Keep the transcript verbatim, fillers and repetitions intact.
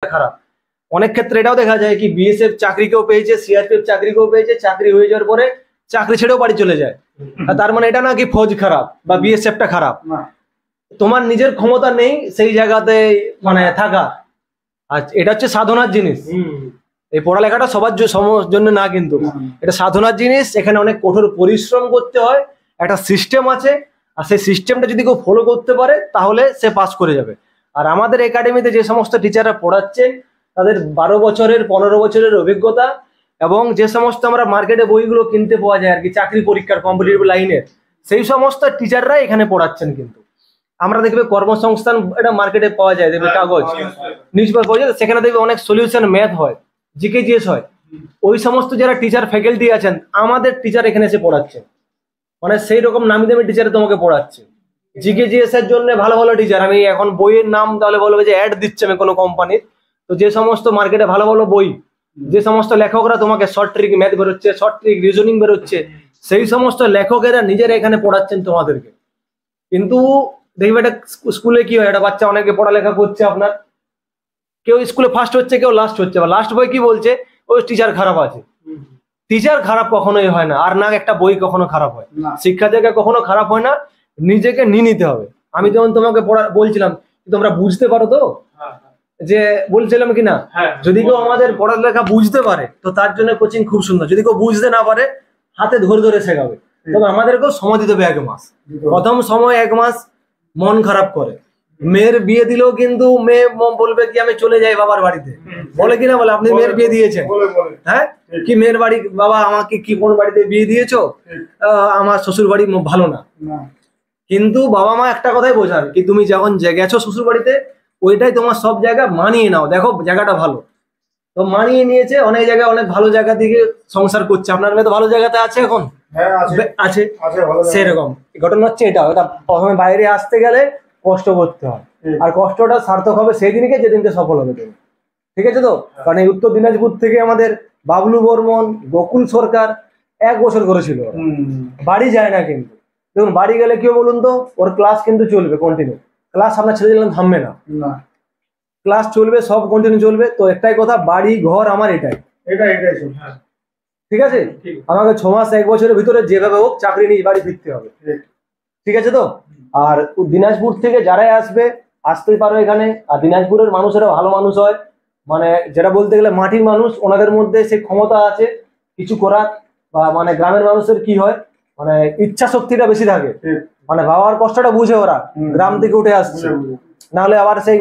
খারাপ। অনেক ক্ষেত্রে এটাও দেখা যায় কি বিএসএফ চাকরিকেও পেয়েছে, সিআরপিএফ চাকরিকেও পেয়েছে, চাকরি হয়ে যাওয়ার পরে চাকরি ছেড়েও বাড়ি চলে যায়। তার মানে এটা না কি ফৌজ খারাপ বা বিএসএফটা খারাপ, তোমার নিজের ক্ষমতা নেই সেই জায়গাতে মানে থাকা। আর এটা হচ্ছে সাধনার জিনিস। এই পড়ালেখাটা সবার জন্য না, কিন্তু এটা সাধনার জিনিস। এখানে অনেক কঠোর পরিশ্রম করতে হয়, একটা সিস্টেম আছে, আর সেই সিস্টেমটা যদি কেউ ফলো করতে পারে তাহলে সে পাস করে যাবে। আর আমাদের একাডেমিতে যে সমস্ত টিচাররা পড়াচ্ছেন তাদের বারো বছরের পনেরো বছরের অভিজ্ঞতা, এবং যে সমস্ত আমরা মার্কেটে বইগুলো কিনতে পাওয়া যায় আর কি চাকরি পরীক্ষার কম্পিটিটিভ লাইনের, সেই সমস্ত টিচাররা এখানে পড়াচ্ছেন। কিন্তু আমরা দেখবে কর্মসংস্থান এটা মার্কেটে পাওয়া যায়, দেখবে কাগজ নিউজ পেপার পাওয়া যায়, সেখানে দেখবে অনেক সলিউশন ম্যাথ হয়, জিকে জিএস হয়। ওই সমস্ত যারা টিচার ফ্যাকাল্টি আছেন আমাদের টিচার এখানে এসে পড়াচ্ছেন, মানে সেই রকম নামি দামি টিচার তোমাকে পড়াচ্ছে। জিকে জিএস এর জন্য ভালো ভালো টিচার, আমি এখন বইয়ের নাম তাহলে বলবো যে অ্যাড দিচ্ছে আমি কোনো কোম্পানির, তো যে সমস্ত মার্কেটে ভালো ভালো বই, যে সমস্ত লেখকরা তোমাকে শর্ট ট্রিক ম্যাথ বেরোচ্ছে, শর্ট ট্রিক রিজনিং বেরোচ্ছে, সেই সমস্ত লেখকেরা নিজেরা এখানে পড়াচ্ছেন তোমাদেরকে। কিন্তু দেখবে এটা স্কুলে কি হয়, একটা বাচ্চা অনেকে পড়ালেখা করছে, আপনার কেউ স্কুলে ফার্স্ট হচ্ছে, কেউ লাস্ট হচ্ছে, বা লাস্ট বই কি বলছে ওই টিচার খারাপ আছে। টিচার খারাপ কখনোই হয় না, আর না একটা বই কখনো খারাপ হয়, শিক্ষা জায়গা কখনো খারাপ হয় না। নিজেকে নিয়ে নিতে হবে। আমি যেমন তোমাকে পড়া বলছিলাম, তোমরা বুঝতে পারো তো, যে বলছিলাম কি না, যদি কেউ আমাদের পড়ালেখা বুঝতে পারে তো তার জন্য কোচিং খুব সুন্দর। যদি কেউ বুঝতে না পারে হাতে ধরে ধরে শেখাবে। তবে আমাদেরকেও সময় দিতে হবে এক মাস। প্রথম সময় এক মাস মন খারাপ করে, মেয়ের বিয়ে দিলেও কিন্তু মেয়ে বলবে কি আমি চলে যাই বাবার বাড়িতে, বলে কিনা বলে আপনি মেয়ের বিয়ে দিয়েছেন, হ্যাঁ কি মেয়ের বাড়ি, বাবা আমাকে কি কোন বাড়িতে বিয়ে দিয়েছো, আমার শ্বশুর বাড়ি ভালো না। কিন্তু বাবা মা একটা কথাই বোঝান কি তুমি যখন গেছো শ্বশুর বাড়িতে ওইটাই তোমার সব জায়গা মানিয়ে নাও, দেখো জায়গাটা ভালো। তো মানিয়ে নিয়েছে, অনেক জায়গায় অনেক ভালো জায়গা থেকে সংসার করছে। আপনার মেয়ে তো ভালো জায়গাতে আছে এখন, আছে সেরকম ঘটনা হচ্ছে এটা। ওটা প্রথমে বাইরে আসতে গেলে কষ্ট করতে হয়, আর কষ্টটা সার্থক হবে সেই দিনকে যেদিনকে সফল হবে তুমি। ঠিক আছে তো? কারণ এই উত্তর দিনাজপুর থেকে আমাদের বাবলু বর্মন, গোকুল সরকার এক বছর করেছিল, বাড়ি যায় না। কিন্তু দেখুন বাড়ি গেলে কি বলুন তো, ওর ক্লাস কিন্তু চলবে কন্টিনিউ, ক্লাস আপনার ছেড়ে দিলাম থামবে না, ক্লাস চলবে, সব কন্টিনিউ চলবে। তো একটাই কথা, বাড়ি ঘর আমার এটাই এটাই এটাই ঠিক আছে। আমাকে ছ মাস এক বছরের ভিতরে যেভাবে হোক চাকরি নিয়ে বাড়ি ফিরতে হবে, ঠিক আছে তো? আর দিনাজপুর থেকে যারাই আসবে আসতেই পারো এখানে। আর দিনাজপুরের মানুষেরা ভালো মানুষ হয়, মানে যেটা বলতে গেলে মাটির মানুষ, ওনাদের মধ্যে সে ক্ষমতা আছে কিছু করার। বা মানে গ্রামের মানুষের কি হয়, মানে ইচ্ছা শক্তিটা বেশি থাকে, মানে বাবার কষ্টটা বুঝে ওরা, গ্রাম থেকে উঠে আসছে, নাহলে আবার সেই